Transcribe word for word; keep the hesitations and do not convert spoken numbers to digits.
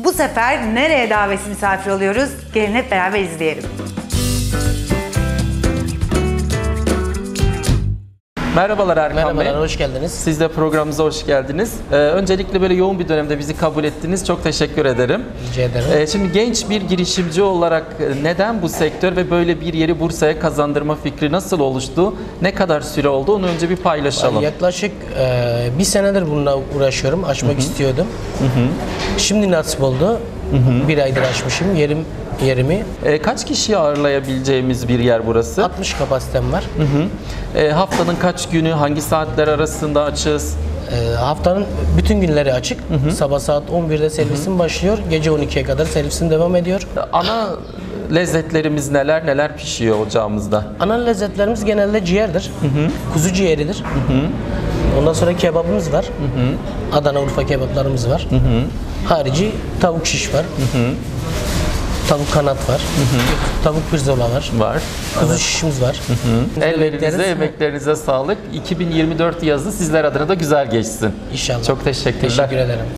Bu sefer nereye davetsiz misafir oluyoruz? Gelin hep beraber izleyelim. Merhabalar Erkan Merhabalar, Bey. hoş geldiniz. Siz de programımıza hoş geldiniz. Ee, öncelikle böyle yoğun bir dönemde bizi kabul ettiniz. Çok teşekkür ederim. Rica ederim. Ee, şimdi genç bir girişimci olarak neden bu sektör ve böyle bir yeri Bursa'ya kazandırma fikri nasıl oluştu? Ne kadar süre oldu? Onu önce bir paylaşalım. Yaklaşık e, bir senedir bununla uğraşıyorum. Açmak Hı-hı. istiyordum. Hı-hı. Şimdi nasip oldu. Hı-hı. Bir aydır açmışım yerim yerimi. E, kaç kişiyi ağırlayabileceğimiz bir yer burası? altmış kapasitem var. Hı hı. E, haftanın kaç günü, hangi saatler arasında açız? E, haftanın bütün günleri açık. Hı hı. Sabah saat on birde servisim hı hı. başlıyor. Gece on ikiye kadar servisim devam ediyor. Ana lezzetlerimiz neler, neler pişiyor ocağımızda? Ana lezzetlerimiz genelde ciğerdir. Hı hı. Kuzu ciğeridir. Hı hı. Ondan sonra kebabımız var. Hı hı. Adana, Urfa kebaplarımız var. Hı hı. Harici tavuk şiş var. Hı hı. Tavuk kanat var, hı hı. Tavuk pirzola var, var. Kuzu evet. şişimiz var. Hı hı. Ellerinize, emeklerinize sağlık. iki bin yirmi dört yazı sizler adına da güzel geçsin. İnşallah. Çok teşekkürler. Teşekkür ederim.